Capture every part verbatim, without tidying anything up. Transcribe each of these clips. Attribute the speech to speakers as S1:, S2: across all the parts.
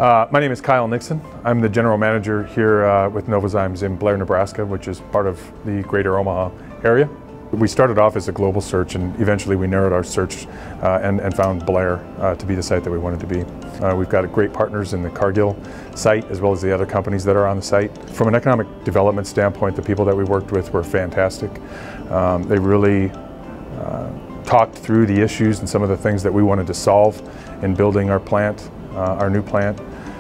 S1: Uh, my name is Kyle Nixon. I'm the general manager here uh, with Novozymes in Blair, Nebraska, which is part of the Greater Omaha area. We started off as a global search, and eventually we narrowed our search uh, and, and found Blair uh, to be the site that we wanted to be. Uh, we've got great partners in the Cargill site as well as the other companies that are on the site. From an economic development standpoint, the people that we worked with were fantastic. Um, they really uh, talked through the issues and some of the things that we wanted to solve in building our plant, uh, our new plant.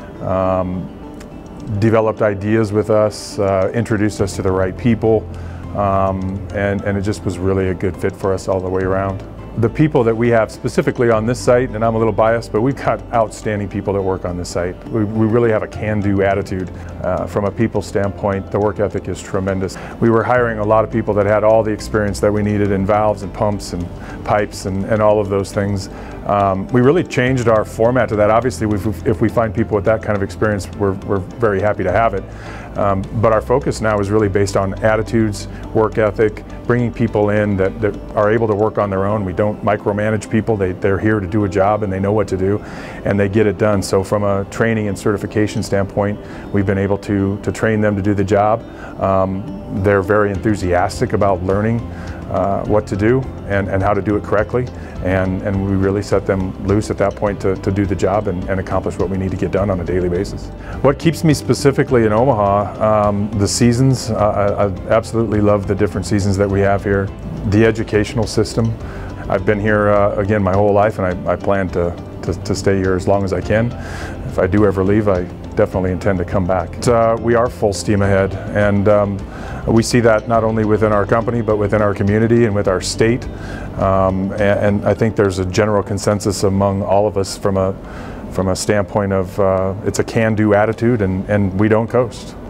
S1: Um, developed ideas with us, uh, introduced us to the right people, um, and, and it just was really a good fit for us all the way around. The people that we have specifically on this site, and I'm a little biased, but we've got outstanding people that work on this site. We, we really have a can-do attitude. Uh, from a people standpoint, the work ethic is tremendous. We were hiring a lot of people that had all the experience that we needed in valves and pumps and pipes and, and all of those things. Um, we really changed our format to that. Obviously, we've, if we find people with that kind of experience, we're, we're very happy to have it. Um, but our focus now is really based on attitudes, work ethic, bringing people in that, that are able to work on their own. We don't micromanage people. They, they're here to do a job and they know what to do and they get it done. So from a training and certification standpoint, we've been able to, to train them to do the job. Um, they're very enthusiastic about learning uh, what to do and, and how to do it correctly. And, and we really set them loose at that point to, to do the job and, and accomplish what we need to get done on a daily basis. What keeps me specifically in Omaha, um, the seasons. Uh, I, I absolutely love the different seasons that we have here. The educational system. I've been here uh, again my whole life, and I, I plan to, to, to stay here as long as I can. If I do ever leave, I definitely intend to come back. Uh, we are full steam ahead, and um, we see that not only within our company but within our community and with our state. Um, and, and I think there's a general consensus among all of us from a from a standpoint of uh, it's a can-do attitude, and, and we don't coast.